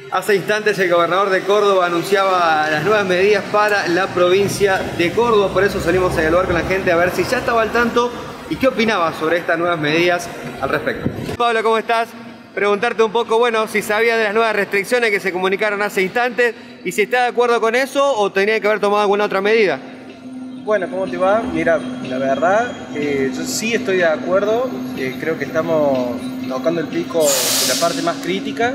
Hace instantes el gobernador de Córdoba anunciaba las nuevas medidas para la provincia de Córdoba, por eso salimos a dialogar con la gente a ver si ya estaba al tanto y qué opinaba sobre estas nuevas medidas al respecto. Pablo, ¿cómo estás? Preguntarte un poco, bueno, si sabía de las nuevas restricciones que se comunicaron hace instantes y si está de acuerdo con eso o tenía que haber tomado alguna otra medida. Bueno, ¿cómo te va? Mira, la verdad, yo sí estoy de acuerdo, creo que estamos tocando el pico de la parte más crítica.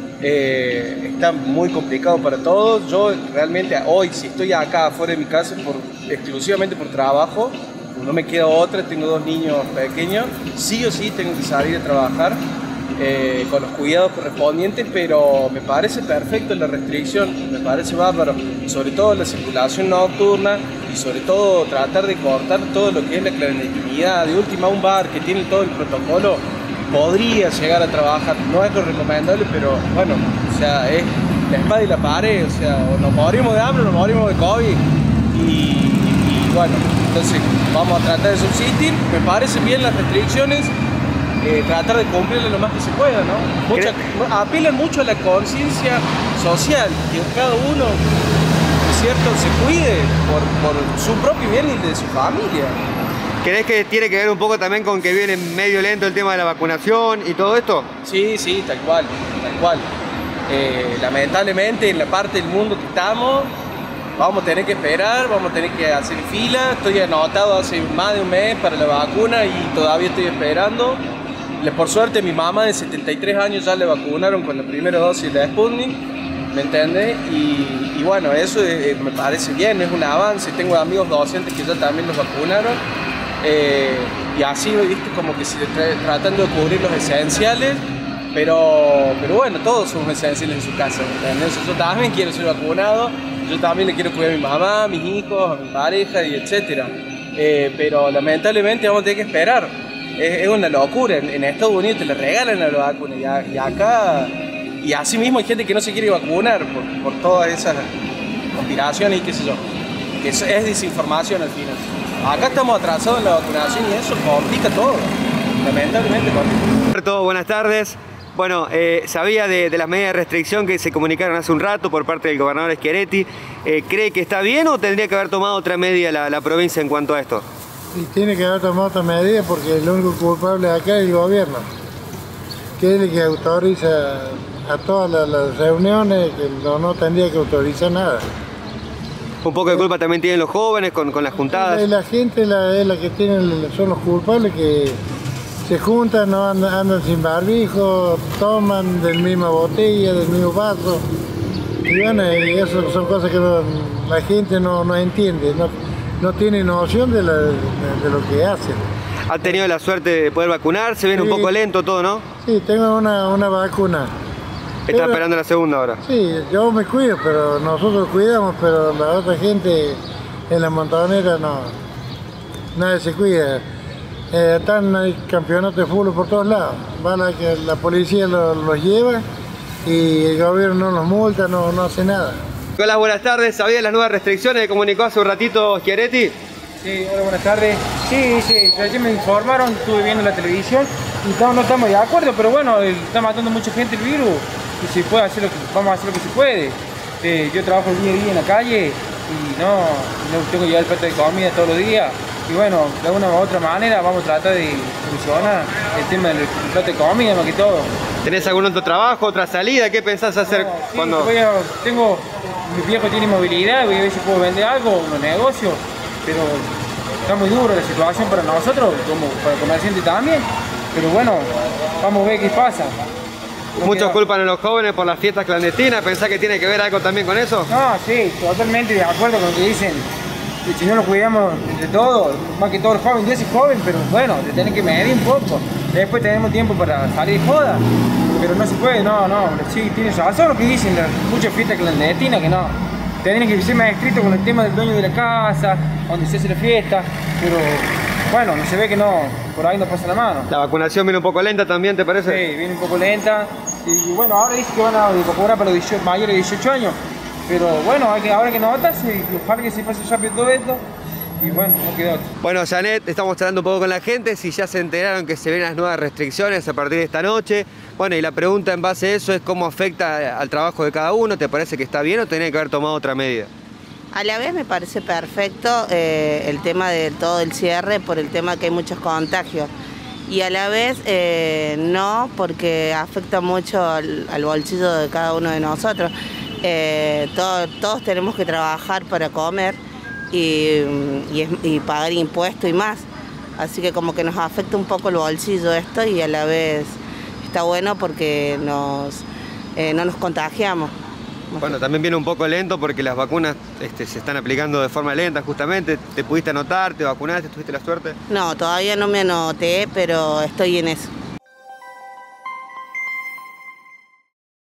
Está muy complicado para todos. Yo realmente hoy, si estoy acá afuera de mi casa exclusivamente por trabajo, no me queda otra, tengo 2 niños pequeños, sí o sí tengo que salir a trabajar con los cuidados correspondientes, pero me parece perfecto la restricción, me parece bárbaro, sobre todo la circulación nocturna y sobre todo tratar de cortar todo lo que es la clandestinidad. De última, un bar que tiene todo el protocolo podría llegar a trabajar, no es lo recomendable, pero bueno, o sea, es la espada y la pared, o sea, o nos morimos de hambre o nos morimos de COVID y bueno, entonces vamos a tratar de subsistir. Me parecen bien las restricciones, tratar de cumplirlas lo más que se pueda, ¿no? Apelan mucho a la conciencia social, que cada uno, ¿cierto?, se cuide por su propio bien y el de su familia. ¿Crees que tiene que ver un poco también con que viene medio lento el tema de la vacunación y todo esto? Sí, sí, tal cual, tal cual. Lamentablemente en la parte del mundo que estamos, vamos a tener que esperar, vamos a tener que hacer fila. Estoy anotado hace más de un mes para la vacuna y todavía estoy esperando. Por suerte mi mamá de 73 años ya le vacunaron con la primera dosis de Sputnik, ¿me entiendes? Y bueno, eso me parece bien, es un avance. Tengo amigos docentes que ya también los vacunaron. Y así, viste, como que tratando de cubrir los esenciales, pero bueno, todos somos esenciales en su casa, ¿entendés? Yo también quiero ser vacunado, yo también le quiero cuidar a mi mamá, a mis hijos, a mi pareja y etcétera. Pero lamentablemente vamos a tener que esperar. Es una locura. En Estados Unidos te le regalan la vacuna y acá, y así mismo hay gente que no se quiere vacunar por todas esas conspiraciones y qué sé yo. Es desinformación al final. Acá estamos atrasados en la vacunación y eso complica todo, lamentablemente complica. Roberto, buenas tardes. Bueno, sabía de las medidas de restricción que se comunicaron hace un rato por parte del gobernador Schiaretti. ¿Cree que está bien o tendría que haber tomado otra medida la provincia en cuanto a esto? Y tiene que haber tomado otra medida porque el único culpable acá es el gobierno, que es el que autoriza a todas las reuniones, que no tendría que autorizar nada. Un poco de culpa también tienen los jóvenes con las juntadas. La gente es la que son los culpables, que se juntan, no andan sin barbijo, toman del misma botella, del mismo vaso. Y bueno, y eso son cosas que la gente no entiende, no tiene noción de lo que hacen. ¿Ha tenido la suerte de poder vacunarse? Viene un poco lento todo, ¿no? Sí, tengo una vacuna. Está esperando la segunda ahora. Sí, yo me cuido, pero nosotros cuidamos, pero la otra gente en la montonera nadie se cuida. Están hay campeonatos de fútbol por todos lados. La policía los lleva y el gobierno no los multa, no hace nada. Hola, buenas tardes. ¿Sabía de las nuevas restricciones que comunicó hace un ratito Schiaretti? Sí, hola, buenas tardes. Sí, ayer me informaron, estuve viendo la televisión y no estamos de acuerdo, pero bueno, está matando mucha gente el virus. Y se puede hacer vamos a hacer lo que se puede. Yo trabajo el día a día en la calle y no tengo que llevar el plato de comida todos los días. Y bueno, de una u otra manera vamos a tratar de solucionar el tema del plato de comida más que todo. ¿Tenés algún otro trabajo, otra salida? ¿Qué pensás hacer cuando...? Mi viejo tiene movilidad, voy a ver si puedo vender algo, unos negocios, pero está muy duro la situación para nosotros, como para el comerciante también. Pero bueno, vamos a ver qué pasa. Muchos culpan a los jóvenes por las fiestas clandestinas. ¿Pensás que tiene que ver algo también con eso? No, sí, totalmente de acuerdo con lo que dicen. Que si no nos cuidamos entre todos, más que todo el joven, yo soy joven, pero bueno, te tenés que medir un poco. Después tenemos tiempo para salir de joda, pero no se puede, no, sí, tienes razón lo que dicen, muchas fiestas clandestinas que no. Tienen que ser más estrictos con el tema del dueño de la casa, donde se hace la fiesta, pero bueno, no se ve que no, por ahí no pasa la mano. ¿La vacunación viene un poco lenta también, te parece? Sí, viene un poco lenta. Y bueno, ahora dice que van a vacunar para los mayores de 18 años. Pero bueno, ahora que notas, ojalá que se pase rápido todo esto. Y bueno, no quedó otro. Bueno, Janet, estamos charlando un poco con la gente, si ya se enteraron que se ven las nuevas restricciones a partir de esta noche, Bueno, y la pregunta en base a eso es cómo afecta al trabajo de cada uno. ¿Te parece que está bien o tenía que haber tomado otra medida? A la vez me parece perfecto el tema de todo el cierre por el tema que hay muchos contagios. Y a la vez no, porque afecta mucho al bolsillo de cada uno de nosotros. Todos tenemos que trabajar para comer y pagar impuestos y más. Así que como que nos afecta un poco el bolsillo esto y a la vez está bueno porque no nos contagiamos. Bueno, también viene un poco lento porque las vacunas se están aplicando de forma lenta justamente. ¿Te pudiste anotar? ¿Te vacunaste? ¿Tuviste la suerte? No, todavía no me anoté, pero estoy en eso.